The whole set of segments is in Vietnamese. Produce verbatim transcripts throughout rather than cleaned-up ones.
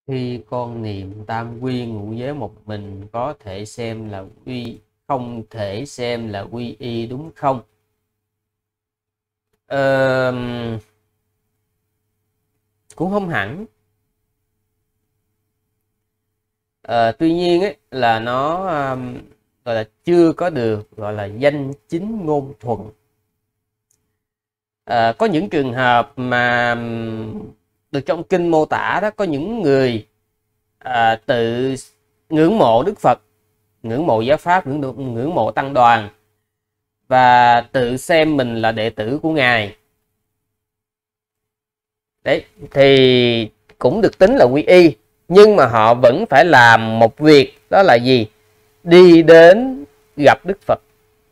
Khi con niệm tam quy ngũ giới một mình có thể xem là quy không thể xem là quy y đúng không? Ờ, cũng không hẳn. Ờ, tuy nhiên ấy, là nó um, gọi là chưa có được gọi là danh chính ngôn thuận. Ờ, có những trường hợp mà um, được trong kinh mô tả đó, có những người à, tự ngưỡng mộ Đức Phật, ngưỡng mộ giáo pháp, ngưỡng, ngưỡng mộ tăng đoàn và tự xem mình là đệ tử của ngài. Đấy thì cũng được tính là quy y, nhưng mà họ vẫn phải làm một việc, đó là gì? Đi đến gặp Đức Phật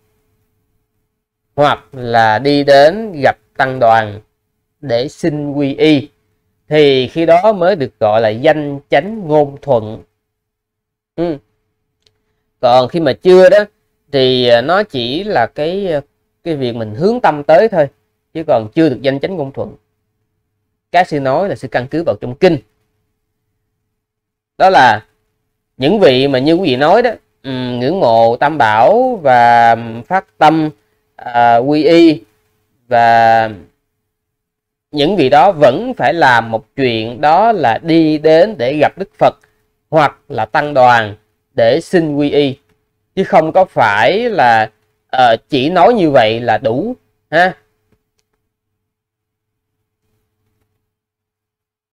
hoặc là đi đến gặp tăng đoàn để xin quy y, thì khi đó mới được gọi là danh chánh ngôn thuận. Ừ. Còn khi mà chưa đó thì nó chỉ là cái cái việc mình hướng tâm tới thôi, chứ còn chưa được danh chánh ngôn thuận. Các sư nói là sư căn cứ vào trong kinh, đó là những vị mà như quý vị nói đó, um, ngưỡng mộ tam bảo và phát tâm uh, quy y, và những vị đó vẫn phải làm một chuyện, đó là đi đến để gặp Đức Phật hoặc là tăng đoàn để xin quy y, chứ không có phải là uh, chỉ nói như vậy là đủ ha.